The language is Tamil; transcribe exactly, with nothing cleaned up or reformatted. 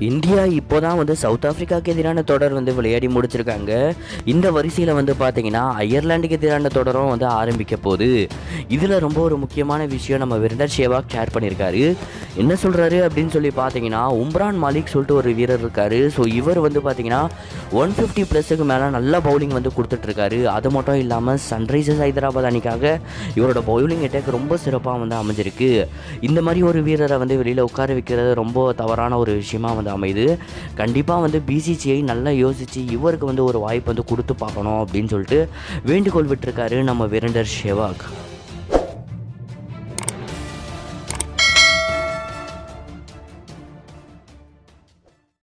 இந்தியா இப்போ தான் வந்து சவுத் ஆஃப்ரிக்காவுக்கு எதிரான தொடர் வந்து விளையாடி முடிச்சிருக்காங்க. இந்த வரிசையில் வந்து பார்த்தீங்கன்னா அயர்லாண்டுக்கு எதிரான தொடரும் வந்து ஆரம்பிக்க போகுது. இதில் ரொம்ப ஒரு முக்கியமான விஷயம் நம்ம வீரேந்தர் சேவாக் ஷேர் பண்ணியிருக்காரு. என்ன சொல்கிறாரு அப்படின்னு சொல்லி பார்த்தீங்கன்னா, உம்ரான் மாலிக் சொல்லிட்டு ஒரு வீரர் இருக்கார். ஸோ இவர் வந்து பார்த்தீங்கன்னா ஒன் ஃபிஃப்டி ப்ளஸுக்கு மேலே நல்ல பவுலிங் வந்து கொடுத்துட்ருக்காரு. அது மட்டும் இல்லாமல் சன்ரைசர்ஸ் ஹைதராபாத் அணிக்காக இவரோட பவுலிங் அட்டாக் ரொம்ப சிறப்பாக வந்து அமைஞ்சிருக்கு. இந்த மாதிரி ஒரு வீரரை வந்து வெளியில் உட்கார வைக்கிறது ரொம்ப தவறான ஒரு விஷயமா வந்து அமையுது. கண்டிப்பாக வந்து பிசிசிஐ நல்லா யோசித்து இவருக்கு வந்து ஒரு வாய்ப்பு வந்து கொடுத்து பார்க்கணும் அப்படின்னு சொல்லிட்டு வேண்டுகோள் விட்டுருக்காரு நம்ம வீரேந்தர் சேவாக்.